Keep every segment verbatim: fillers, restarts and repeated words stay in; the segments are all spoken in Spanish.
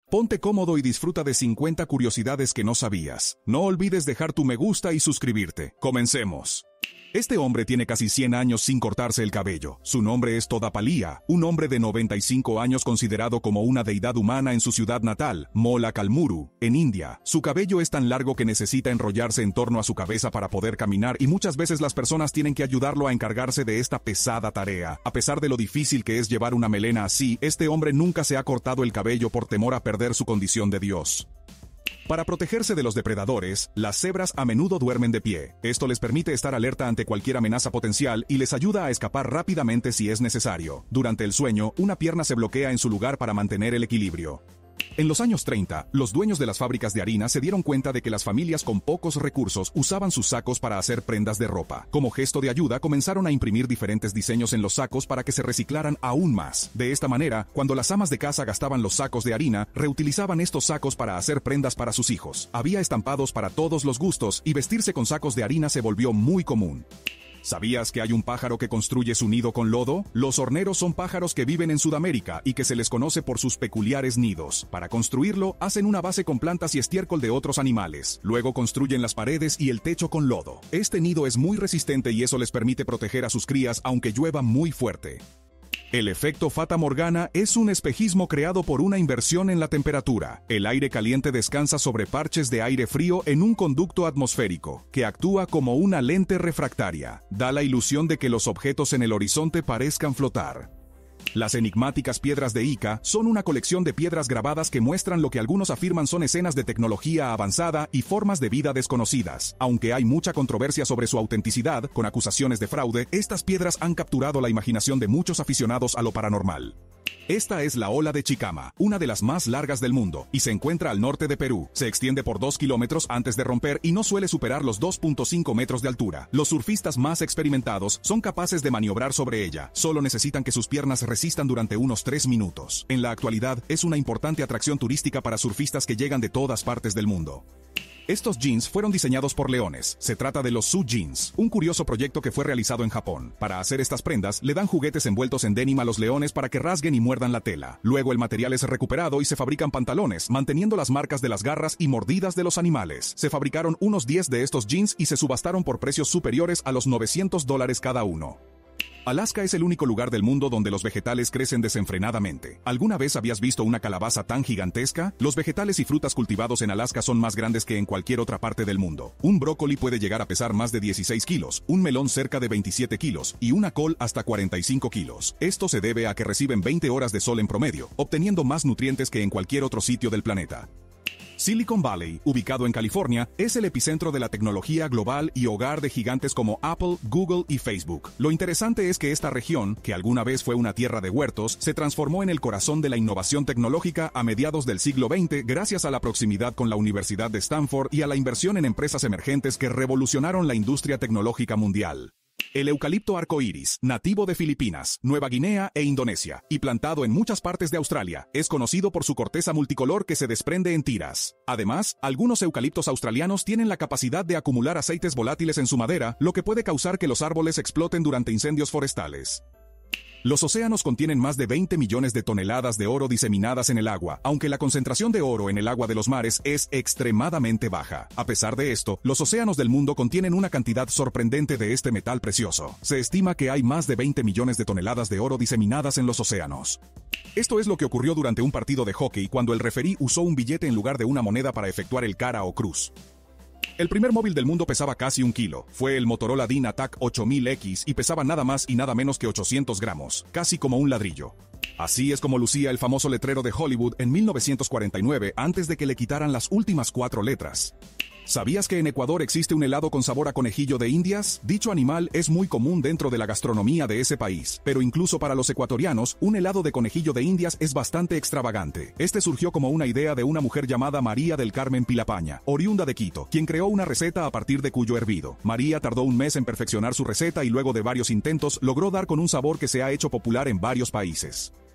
Ponte cómodo y disfruta de cincuenta curiosidades que no sabías. No olvides dejar tu me gusta y suscribirte. ¡Comencemos! Este hombre tiene casi cien años sin cortarse el cabello. Su nombre es Todapalía, un hombre de noventa y cinco años considerado como una deidad humana en su ciudad natal, Mollakalmuru, en India. Su cabello es tan largo que necesita enrollarse en torno a su cabeza para poder caminar y muchas veces las personas tienen que ayudarlo a encargarse de esta pesada tarea. A pesar de lo difícil que es llevar una melena así, este hombre nunca se ha cortado el cabello por temor a perder su condición de Dios. Para protegerse de los depredadores, las cebras a menudo duermen de pie. Esto les permite estar alerta ante cualquier amenaza potencial y les ayuda a escapar rápidamente si es necesario. Durante el sueño, una pierna se bloquea en su lugar para mantener el equilibrio. En los años treinta, los dueños de las fábricas de harina se dieron cuenta de que las familias con pocos recursos usaban sus sacos para hacer prendas de ropa. Como gesto de ayuda, comenzaron a imprimir diferentes diseños en los sacos para que se reciclaran aún más. De esta manera, cuando las amas de casa gastaban los sacos de harina, reutilizaban estos sacos para hacer prendas para sus hijos. Había estampados para todos los gustos y vestirse con sacos de harina se volvió muy común. ¿Sabías que hay un pájaro que construye su nido con lodo? Los horneros son pájaros que viven en Sudamérica y que se les conoce por sus peculiares nidos. Para construirlo, hacen una base con plantas y estiércol de otros animales. Luego construyen las paredes y el techo con lodo. Este nido es muy resistente y eso les permite proteger a sus crías aunque llueva muy fuerte. El efecto Fata Morgana es un espejismo creado por una inversión en la temperatura. El aire caliente descansa sobre parches de aire frío en un conducto atmosférico, que actúa como una lente refractaria. Da la ilusión de que los objetos en el horizonte parezcan flotar. Las enigmáticas piedras de Ica son una colección de piedras grabadas que muestran lo que algunos afirman son escenas de tecnología avanzada y formas de vida desconocidas. Aunque hay mucha controversia sobre su autenticidad, con acusaciones de fraude, estas piedras han capturado la imaginación de muchos aficionados a lo paranormal. Esta es la Ola de Chicama, una de las más largas del mundo, y se encuentra al norte de Perú. Se extiende por dos kilómetros antes de romper y no suele superar los dos punto cinco metros de altura. Los surfistas más experimentados son capaces de maniobrar sobre ella. Solo necesitan que sus piernas resistan durante unos tres minutos. En la actualidad, es una importante atracción turística para surfistas que llegan de todas partes del mundo. Estos jeans fueron diseñados por leones. Se trata de los Su Jeans, un curioso proyecto que fue realizado en Japón. Para hacer estas prendas, le dan juguetes envueltos en denim a los leones para que rasguen y muerdan la tela. Luego el material es recuperado y se fabrican pantalones, manteniendo las marcas de las garras y mordidas de los animales. Se fabricaron unos diez de estos jeans y se subastaron por precios superiores a los novecientos dólares cada uno. Alaska es el único lugar del mundo donde los vegetales crecen desenfrenadamente. ¿Alguna vez habías visto una calabaza tan gigantesca? Los vegetales y frutas cultivados en Alaska son más grandes que en cualquier otra parte del mundo. Un brócoli puede llegar a pesar más de dieciséis kilos, un melón cerca de veintisiete kilos y una col hasta cuarenta y cinco kilos. Esto se debe a que reciben veinte horas de sol en promedio, obteniendo más nutrientes que en cualquier otro sitio del planeta. Silicon Valley, ubicado en California, es el epicentro de la tecnología global y hogar de gigantes como Apple, Google y Facebook. Lo interesante es que esta región, que alguna vez fue una tierra de huertos, se transformó en el corazón de la innovación tecnológica a mediados del siglo veinte gracias a la proximidad con la Universidad de Stanford y a la inversión en empresas emergentes que revolucionaron la industria tecnológica mundial. El eucalipto arcoíris, nativo de Filipinas, Nueva Guinea e Indonesia, y plantado en muchas partes de Australia, es conocido por su corteza multicolor que se desprende en tiras. Además, algunos eucaliptos australianos tienen la capacidad de acumular aceites volátiles en su madera, lo que puede causar que los árboles exploten durante incendios forestales. Los océanos contienen más de veinte millones de toneladas de oro diseminadas en el agua, aunque la concentración de oro en el agua de los mares es extremadamente baja. A pesar de esto, los océanos del mundo contienen una cantidad sorprendente de este metal precioso. Se estima que hay más de veinte millones de toneladas de oro diseminadas en los océanos. Esto es lo que ocurrió durante un partido de hockey cuando el referí usó un billete en lugar de una moneda para efectuar el cara o cruz. El primer móvil del mundo pesaba casi un kilo. Fue el Motorola DynaTAC ocho mil X y pesaba nada más y nada menos que ochocientos gramos, casi como un ladrillo. Así es como lucía el famoso letrero de Hollywood en mil novecientos cuarenta y nueve antes de que le quitaran las últimas cuatro letras. ¿Sabías que en Ecuador existe un helado con sabor a conejillo de Indias? Dicho animal es muy común dentro de la gastronomía de ese país, pero incluso para los ecuatorianos, un helado de conejillo de Indias es bastante extravagante. Este surgió como una idea de una mujer llamada María del Carmen Pilapaña, oriunda de Quito, quien creó una receta a partir de cuyo hervido. María tardó un mes en perfeccionar su receta y luego de varios intentos logró dar con un sabor que se ha hecho popular en varios países.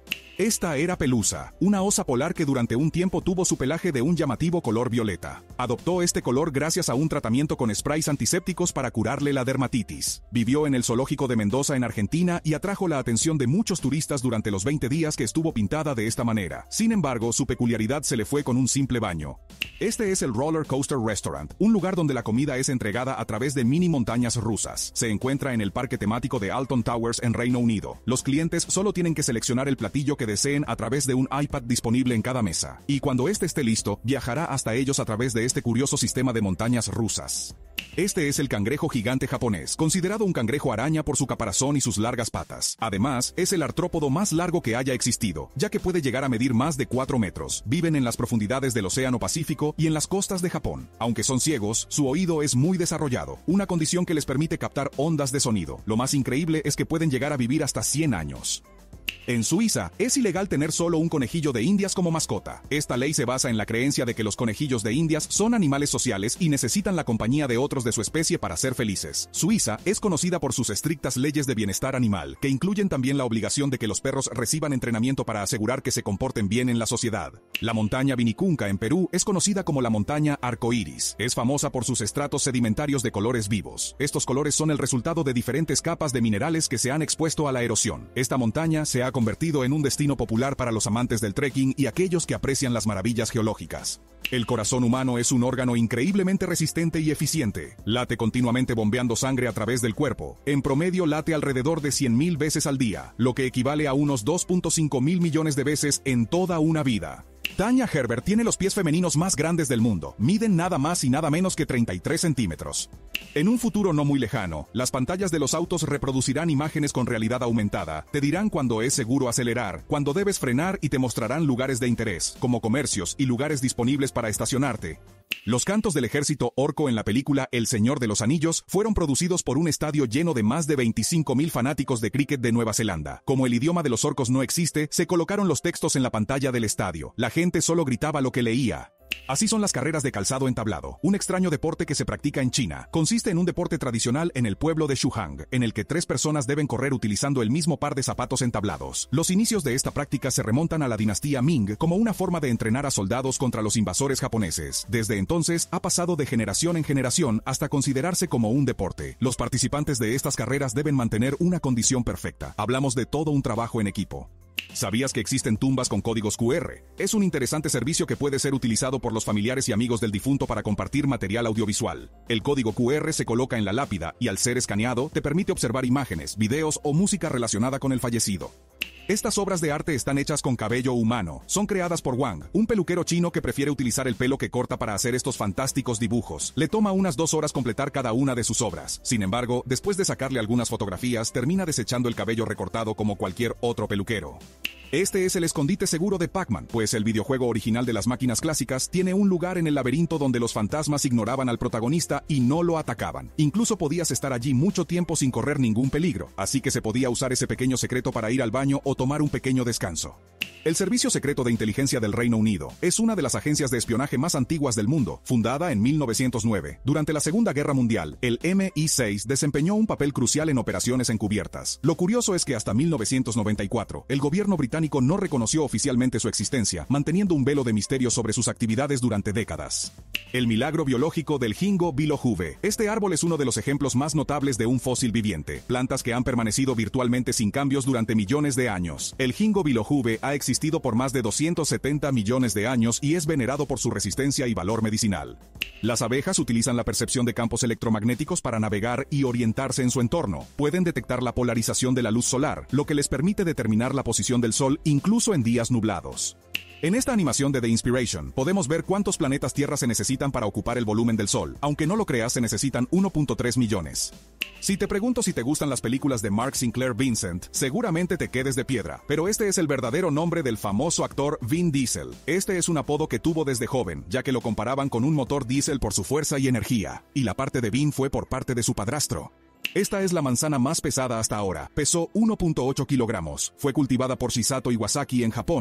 Esta era Pelusa, una osa polar que durante un tiempo tuvo su pelaje de un llamativo color violeta. Adoptó este color gracias a un tratamiento con sprays antisépticos para curarle la dermatitis. Vivió en el zoológico de Mendoza en Argentina y atrajo la atención de muchos turistas durante los veinte días que estuvo pintada de esta manera. Sin embargo, su peculiaridad se le fue con un simple baño. Este es el Roller Coaster Restaurant, un lugar donde la comida es entregada a través de mini montañas rusas. Se encuentra en el parque temático de Alton Towers en Reino Unido. Los clientes solo tienen que seleccionar el platillo que deseen a través de un iPad disponible en cada mesa. Y cuando este esté listo, viajará hasta ellos a través de este curioso sistema de montañas rusas. Este es el cangrejo gigante japonés, considerado un cangrejo araña por su caparazón y sus largas patas. Además, es el artrópodo más largo que haya existido, ya que puede llegar a medir más de cuatro metros. Viven en las profundidades del Océano Pacífico y en las costas de Japón. Aunque son ciegos, su oído es muy desarrollado, una condición que les permite captar ondas de sonido. Lo más increíble es que pueden llegar a vivir hasta cien años. En Suiza, es ilegal tener solo un conejillo de indias como mascota. Esta ley se basa en la creencia de que los conejillos de indias son animales sociales y necesitan la compañía de otros de su especie para ser felices. Suiza es conocida por sus estrictas leyes de bienestar animal, que incluyen también la obligación de que los perros reciban entrenamiento para asegurar que se comporten bien en la sociedad. La montaña Vinicunca en Perú es conocida como la montaña arcoíris. Es famosa por sus estratos sedimentarios de colores vivos. Estos colores son el resultado de diferentes capas de minerales que se han expuesto a la erosión. Esta montaña se ha convertido en un destino popular para los amantes del trekking y aquellos que aprecian las maravillas geológicas. El corazón humano es un órgano increíblemente resistente y eficiente. Late continuamente bombeando sangre a través del cuerpo. En promedio late alrededor de cien mil veces al día, lo que equivale a unos dos punto cinco mil millones de veces en toda una vida. Tanya Herbert tiene los pies femeninos más grandes del mundo. Miden nada más y nada menos que treinta y tres centímetros. En un futuro no muy lejano, las pantallas de los autos reproducirán imágenes con realidad aumentada. Te dirán cuando es seguro acelerar, cuando debes frenar y te mostrarán lugares de interés, como comercios y lugares disponibles para estacionarte. Los cantos del ejército orco en la película El Señor de los Anillos fueron producidos por un estadio lleno de más de veinticinco mil fanáticos de cricket de Nueva Zelanda. Como el idioma de los orcos no existe, se colocaron los textos en la pantalla del estadio. La gente solo gritaba lo que leía. Así son las carreras de calzado entablado, un extraño deporte que se practica en China. Consiste en un deporte tradicional en el pueblo de Shuhang, en el que tres personas deben correr utilizando el mismo par de zapatos entablados. Los inicios de esta práctica se remontan a la dinastía Ming como una forma de entrenar a soldados contra los invasores japoneses. Desde entonces ha pasado de generación en generación hasta considerarse como un deporte. Los participantes de estas carreras deben mantener una condición perfecta. Hablamos de todo un trabajo en equipo. ¿Sabías que existen tumbas con códigos cu erre? Es un interesante servicio que puede ser utilizado por los familiares y amigos del difunto para compartir material audiovisual. El código cu erre se coloca en la lápida y al ser escaneado te permite observar imágenes, videos o música relacionada con el fallecido. Estas obras de arte están hechas con cabello humano. Son creadas por Wang, un peluquero chino que prefiere utilizar el pelo que corta para hacer estos fantásticos dibujos. Le toma unas dos horas completar cada una de sus obras. Sin embargo, después de sacarle algunas fotografías, termina desechando el cabello recortado como cualquier otro peluquero. Este es el escondite seguro de Pac-Man, pues el videojuego original de las máquinas clásicas tiene un lugar en el laberinto donde los fantasmas ignoraban al protagonista y no lo atacaban. Incluso podías estar allí mucho tiempo sin correr ningún peligro, así que se podía usar ese pequeño secreto para ir al baño o tomar un pequeño descanso. El Servicio Secreto de Inteligencia del Reino Unido es una de las agencias de espionaje más antiguas del mundo, fundada en mil novecientos nueve. Durante la Segunda Guerra Mundial, el eme i seis desempeñó un papel crucial en operaciones encubiertas. Lo curioso es que hasta mil novecientos noventa y cuatro, el gobierno británico no reconoció oficialmente su existencia, manteniendo un velo de misterio sobre sus actividades durante décadas. El milagro biológico del Ginkgo bilojuve. Este árbol es uno de los ejemplos más notables de un fósil viviente, plantas que han permanecido virtualmente sin cambios durante millones de años. El Ginkgo bilojuve ha existido por más de doscientos setenta millones de años y es venerado por su resistencia y valor medicinal. Las abejas utilizan la percepción de campos electromagnéticos para navegar y orientarse en su entorno. Pueden detectar la polarización de la luz solar, lo que les permite determinar la posición del sol incluso en días nublados. En esta animación de The Inspiration, podemos ver cuántos planetas Tierra se necesitan para ocupar el volumen del Sol. Aunque no lo creas, se necesitan uno punto tres millones. Si te pregunto si te gustan las películas de Mark Sinclair Vincent, seguramente te quedes de piedra. Pero este es el verdadero nombre del famoso actor Vin Diesel. Este es un apodo que tuvo desde joven, ya que lo comparaban con un motor diésel por su fuerza y energía. Y la parte de Vin fue por parte de su padrastro. Esta es la manzana más pesada hasta ahora. Pesó uno punto ocho kilogramos. Fue cultivada por Shisato Iwasaki en Japón.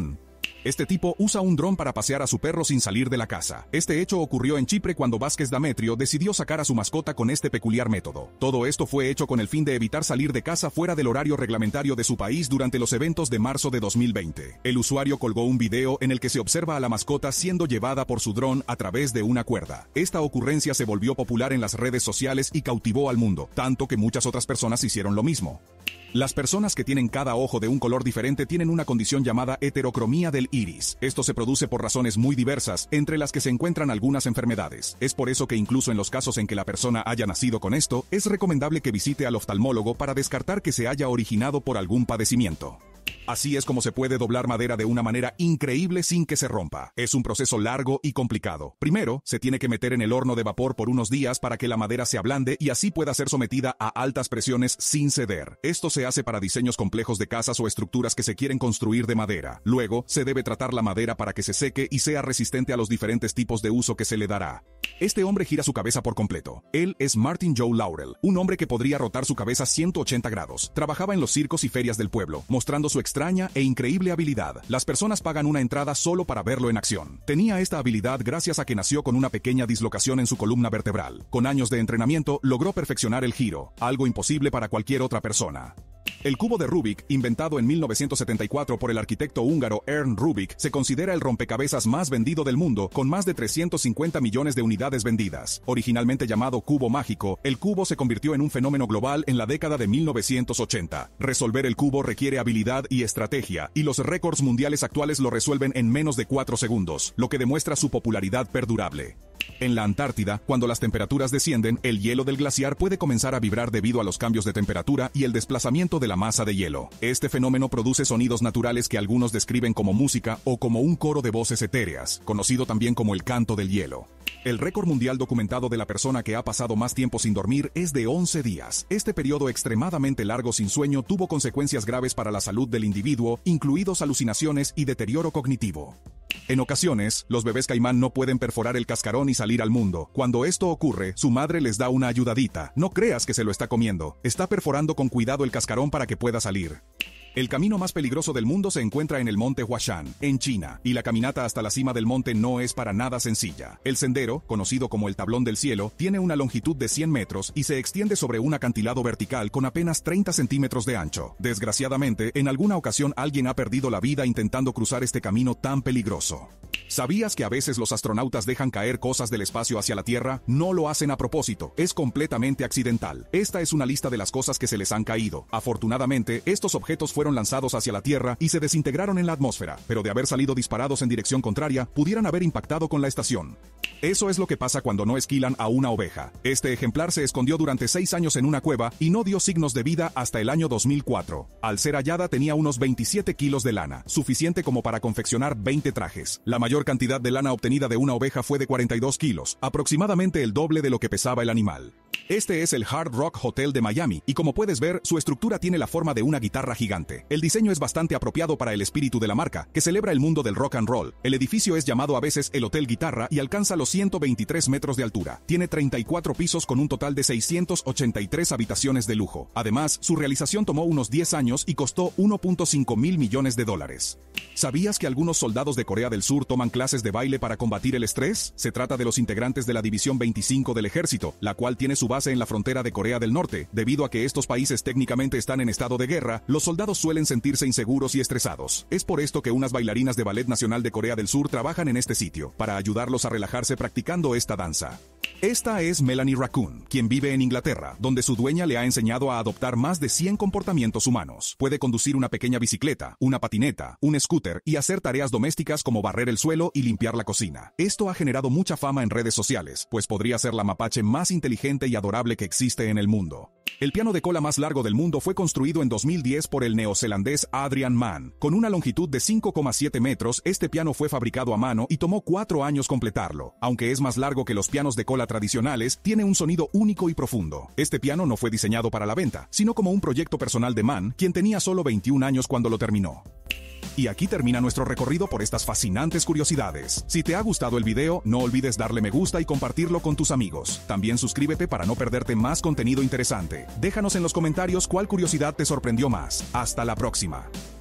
Este tipo usa un dron para pasear a su perro sin salir de la casa. Este hecho ocurrió en Chipre cuando Vázquez Dametrio decidió sacar a su mascota con este peculiar método. Todo esto fue hecho con el fin de evitar salir de casa fuera del horario reglamentario de su país durante los eventos de marzo de dos mil veinte. El usuario colgó un video en el que se observa a la mascota siendo llevada por su dron a través de una cuerda. Esta ocurrencia se volvió popular en las redes sociales y cautivó al mundo, tanto que muchas otras personas hicieron lo mismo. Las personas que tienen cada ojo de un color diferente tienen una condición llamada heterocromía del iris. Esto se produce por razones muy diversas, entre las que se encuentran algunas enfermedades. Es por eso que incluso en los casos en que la persona haya nacido con esto, es recomendable que visite al oftalmólogo para descartar que se haya originado por algún padecimiento. Así es como se puede doblar madera de una manera increíble sin que se rompa. Es un proceso largo y complicado. Primero, se tiene que meter en el horno de vapor por unos días para que la madera se ablande y así pueda ser sometida a altas presiones sin ceder. Esto se hace para diseños complejos de casas o estructuras que se quieren construir de madera. Luego, se debe tratar la madera para que se seque y sea resistente a los diferentes tipos de uso que se le dará. Este hombre gira su cabeza por completo. Él es Martin Joe Laurel, un hombre que podría rotar su cabeza ciento ochenta grados. Trabajaba en los circos y ferias del pueblo, mostrando su extraña e increíble habilidad. Las personas pagan una entrada solo para verlo en acción. Tenía esta habilidad gracias a que nació con una pequeña dislocación en su columna vertebral. Con años de entrenamiento, logró perfeccionar el giro, algo imposible para cualquier otra persona. El cubo de Rubik, inventado en mil novecientos setenta y cuatro por el arquitecto húngaro Ernst Rubik, se considera el rompecabezas más vendido del mundo, con más de trescientos cincuenta millones de unidades vendidas. Originalmente llamado cubo mágico, el cubo se convirtió en un fenómeno global en la década de mil novecientos ochenta. Resolver el cubo requiere habilidad y estrategia, y los récords mundiales actuales lo resuelven en menos de cuatro segundos, lo que demuestra su popularidad perdurable. En la Antártida, cuando las temperaturas descienden, el hielo del glaciar puede comenzar a vibrar debido a los cambios de temperatura y el desplazamiento de la masa de hielo. Este fenómeno produce sonidos naturales que algunos describen como música o como un coro de voces etéreas, conocido también como el canto del hielo. El récord mundial documentado de la persona que ha pasado más tiempo sin dormir es de once días. Este periodo extremadamente largo sin sueño tuvo consecuencias graves para la salud del individuo, incluidos alucinaciones y deterioro cognitivo. En ocasiones, los bebés caimán no pueden perforar el cascarón y salir al mundo. Cuando esto ocurre, su madre les da una ayudadita. No creas que se lo está comiendo. Está perforando con cuidado el cascarón para que pueda salir. El camino más peligroso del mundo se encuentra en el monte Huashan, en China, y la caminata hasta la cima del monte no es para nada sencilla. El sendero, conocido como el Tablón del Cielo, tiene una longitud de cien metros y se extiende sobre un acantilado vertical con apenas treinta centímetros de ancho. Desgraciadamente, en alguna ocasión alguien ha perdido la vida intentando cruzar este camino tan peligroso. ¿Sabías que a veces los astronautas dejan caer cosas del espacio hacia la Tierra? No lo hacen a propósito, es completamente accidental. Esta es una lista de las cosas que se les han caído. Afortunadamente, estos objetos fueron lanzados hacia la Tierra y se desintegraron en la atmósfera, pero de haber salido disparados en dirección contraria, pudieran haber impactado con la estación. Eso es lo que pasa cuando no esquilan a una oveja. Este ejemplar se escondió durante seis años en una cueva y no dio signos de vida hasta el año dos mil cuatro. Al ser hallada tenía unos veintisiete kilos de lana, suficiente como para confeccionar veinte trajes. La mayor cantidad de lana obtenida de una oveja fue de cuarenta y dos kilos, aproximadamente el doble de lo que pesaba el animal. Este es el Hard Rock Hotel de Miami, y como puedes ver, su estructura tiene la forma de una guitarra gigante. El diseño es bastante apropiado para el espíritu de la marca, que celebra el mundo del rock and roll. El edificio es llamado a veces el Hotel Guitarra y alcanza los ciento veintitrés metros de altura. Tiene treinta y cuatro pisos con un total de seiscientas ochenta y tres habitaciones de lujo. Además, su realización tomó unos diez años y costó uno punto cinco mil millones de dólares. ¿Sabías que algunos soldados de Corea del Sur toman clases de baile para combatir el estrés? Se trata de los integrantes de la División veinticinco del Ejército, la cual tiene su base en la frontera de Corea del Norte. Debido a que estos países técnicamente están en estado de guerra, los soldados suelen sentirse inseguros y estresados. Es por esto que unas bailarinas de Ballet Nacional de Corea del Sur trabajan en este sitio, para ayudarlos a relajarse practicando esta danza. Esta es Melanie Raccoon, quien vive en Inglaterra, donde su dueña le ha enseñado a adoptar más de cien comportamientos humanos. Puede conducir una pequeña bicicleta, una patineta, un scooter y hacer tareas domésticas como barrer el suelo y limpiar la cocina. Esto ha generado mucha fama en redes sociales, pues podría ser la mapache más inteligente y adorable que existe en el mundo. El piano de cola más largo del mundo fue construido en dos mil diez por el neozelandés Adrian Mann. Con una longitud de cinco coma siete metros, este piano fue fabricado a mano y tomó cuatro años completarlo. Aunque es más largo que los pianos de cola tradicionales, tiene un sonido único y profundo. Este piano no fue diseñado para la venta, sino como un proyecto personal de Mann, quien tenía solo veintiún años cuando lo terminó. Y aquí termina nuestro recorrido por estas fascinantes curiosidades. Si te ha gustado el video, no olvides darle me gusta y compartirlo con tus amigos. También suscríbete para no perderte más contenido interesante. Déjanos en los comentarios cuál curiosidad te sorprendió más. Hasta la próxima.